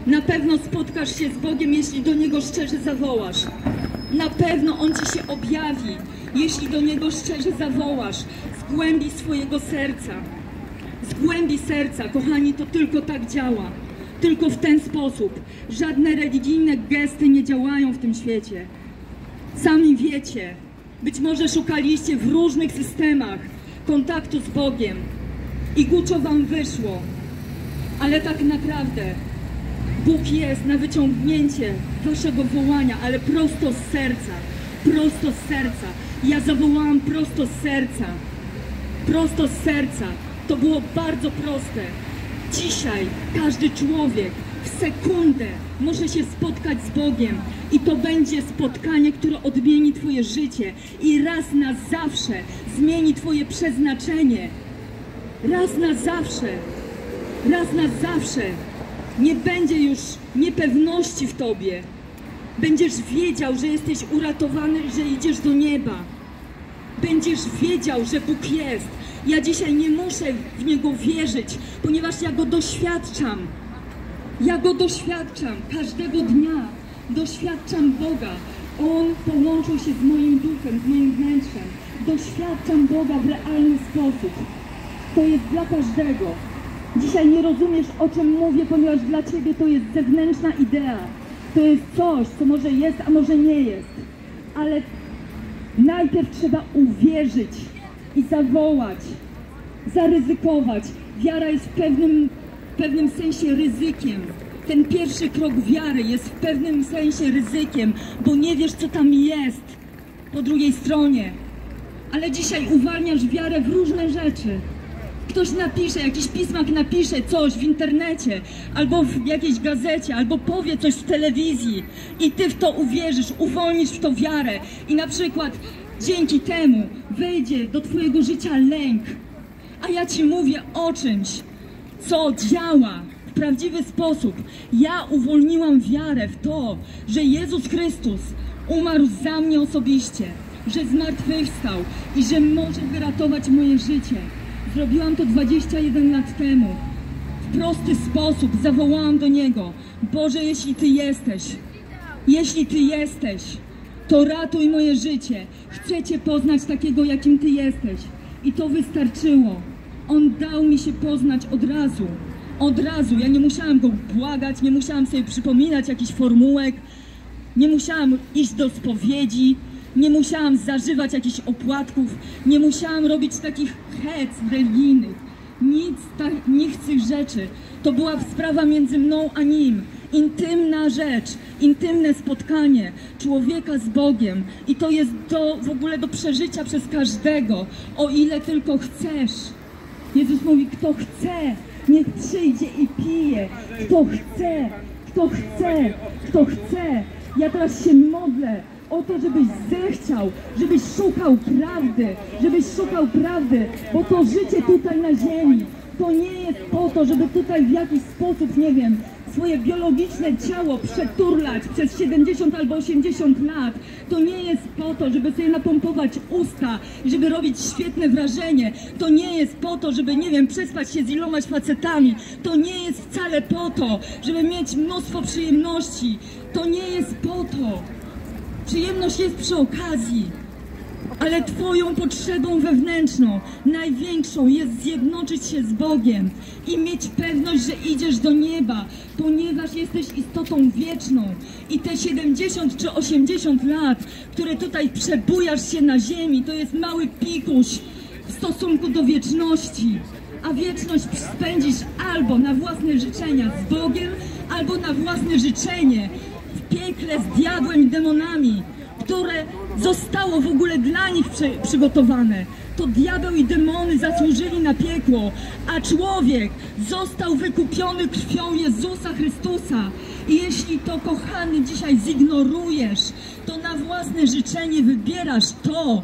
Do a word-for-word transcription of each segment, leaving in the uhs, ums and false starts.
Na pewno spotkasz się z Bogiem, jeśli do Niego szczerze zawołasz. Na pewno On Ci się objawi, jeśli do Niego szczerze zawołasz z głębi swojego serca. Z głębi serca, kochani, to tylko tak działa. Tylko w ten sposób. Żadne religijne gesty nie działają w tym świecie. Sami wiecie, być może szukaliście w różnych systemach kontaktu z Bogiem i guczo wam wyszło, ale tak naprawdę Bóg jest na wyciągnięcie waszego wołania, ale prosto z serca, prosto z serca. Ja zawołałam prosto z serca, prosto z serca. To było bardzo proste. Dzisiaj każdy człowiek w sekundę może się spotkać z Bogiem i to będzie spotkanie, które odmieni twoje życie i raz na zawsze zmieni twoje przeznaczenie. Raz na zawsze, raz na zawsze nie będzie już niepewności w tobie. Będziesz wiedział, że jesteś uratowany, że idziesz do nieba. Będziesz wiedział, że Bóg jest. Ja dzisiaj nie muszę w Niego wierzyć, ponieważ ja Go doświadczam. Ja Go doświadczam każdego dnia. Doświadczam Boga. On połączył się z moim duchem, z moim wnętrzem. Doświadczam Boga w realny sposób. To jest dla każdego. Dzisiaj nie rozumiesz, o czym mówię, ponieważ dla Ciebie to jest zewnętrzna idea. To jest coś, co może jest, a może nie jest. Ale najpierw trzeba uwierzyć i zawołać, zaryzykować. Wiara jest w pewnym, w pewnym sensie ryzykiem. Ten pierwszy krok wiary jest w pewnym sensie ryzykiem, bo nie wiesz, co tam jest po drugiej stronie. Ale dzisiaj uwalniasz wiarę w różne rzeczy. Ktoś napisze, jakiś pismak napisze coś w internecie, albo w jakiejś gazecie, albo powie coś w telewizji i ty w to uwierzysz, uwolnisz w to wiarę i na przykład dzięki temu wejdzie do twojego życia lęk. A ja ci mówię o czymś, co działa w prawdziwy sposób. Ja uwolniłam wiarę w to, że Jezus Chrystus umarł za mnie osobiście, że zmartwychwstał i że może wyratować moje życie. Zrobiłam to dwadzieścia jeden lat temu. W prosty sposób zawołałam do Niego: Boże, jeśli Ty jesteś, jeśli Ty jesteś, to ratuj moje życie. Chcę Cię poznać takiego, jakim Ty jesteś. I to wystarczyło. On dał mi się poznać od razu. Od razu. Ja nie musiałam Go błagać, nie musiałam sobie przypominać jakichś formułek, nie musiałam iść do spowiedzi, nie musiałam zażywać jakichś opłatków, nie musiałam robić takich hec religijnych. Nic, tak, nic z tych rzeczy. To była sprawa między mną a Nim. Intymna rzecz, intymne spotkanie człowieka z Bogiem. I to jest do, w ogóle do przeżycia przez każdego, o ile tylko chcesz. Jezus mówi, kto chce, niech przyjdzie i pije. Kto chce, kto chce, kto chce. Ja teraz się modlę o to, żebyś zechciał, żebyś szukał prawdy, żebyś szukał prawdy, bo to życie tutaj na ziemi, to nie jest po to, żeby tutaj w jakiś sposób, nie wiem, swoje biologiczne ciało przeturlać przez siedemdziesiąt albo osiemdziesiąt lat. To nie jest po to, żeby sobie napompować usta i żeby robić świetne wrażenie. To nie jest po to, żeby, nie wiem, przespać się z ilomaś facetami. To nie jest wcale po to, żeby mieć mnóstwo przyjemności. To nie jest po to. Przyjemność jest przy okazji, ale twoją potrzebą wewnętrzną, największą, jest zjednoczyć się z Bogiem i mieć pewność, że idziesz do nieba, ponieważ jesteś istotą wieczną i te siedemdziesiąt czy osiemdziesiąt lat, które tutaj przebujasz się na ziemi, to jest mały pikuś w stosunku do wieczności, a wieczność spędzisz albo na własne życzenia z Bogiem, albo na własne życzenie w piekle z diabłem i demonami, które zostało w ogóle dla nich przy, przygotowane. To diabeł i demony zasłużyli na piekło, a człowiek został wykupiony krwią Jezusa Chrystusa. I jeśli to, kochany, dzisiaj zignorujesz, to na własne życzenie wybierasz to,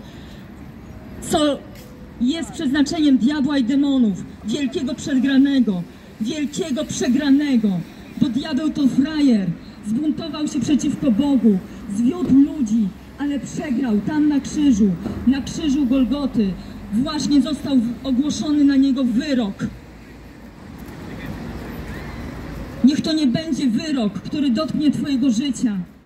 co jest przeznaczeniem diabła i demonów, wielkiego przegranego, wielkiego przegranego, bo diabeł to frajer. Zbuntował się przeciwko Bogu, zwiódł ludzi, ale przegrał tam na krzyżu, na krzyżu Golgoty. Właśnie został ogłoszony na niego wyrok. Niech to nie będzie wyrok, który dotknie twojego życia.